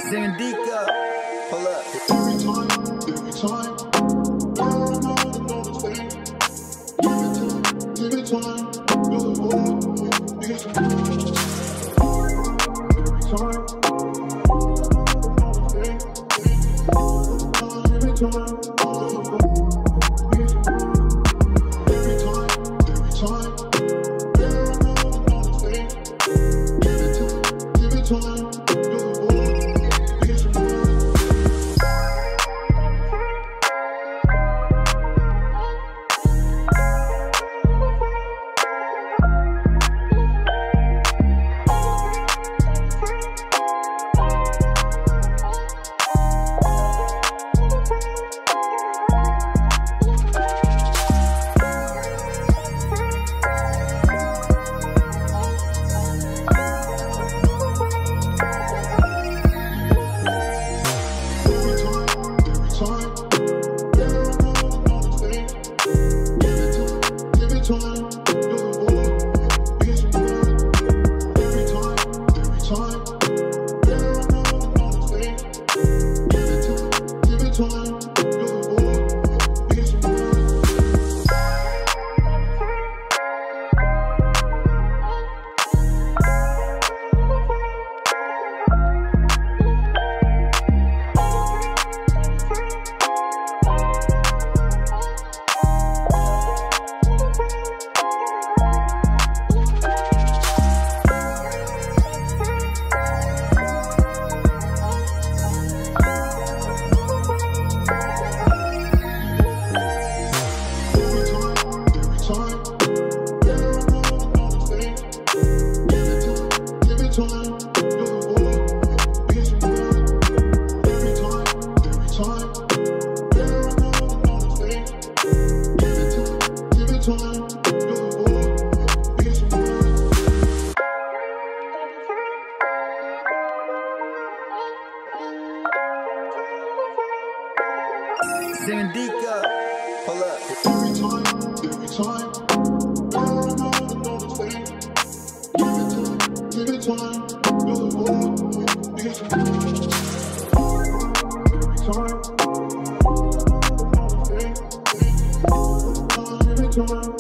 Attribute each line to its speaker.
Speaker 1: Sandico, pull up.
Speaker 2: Every time, you're another thing. Give it time, you're the one. Every time, another thing. Every time, every time, you're another thing. Give it time, you're the one.
Speaker 1: Sandico, pull up.
Speaker 2: Every time, you're another thing. Give it time, you're the one. Every time, another thing. Every time.